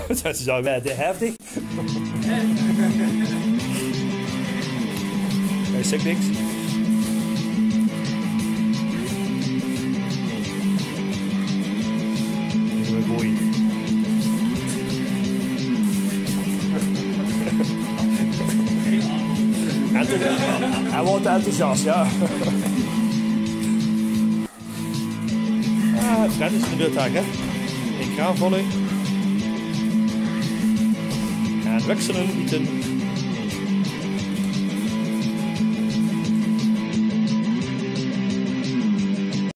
Dat is al wel heftig. Hij zegt niks. Mooi. Hij wordt enthousiast, ja. Dat is de beurt hè. Ik ga volgen. En wechselen, eten.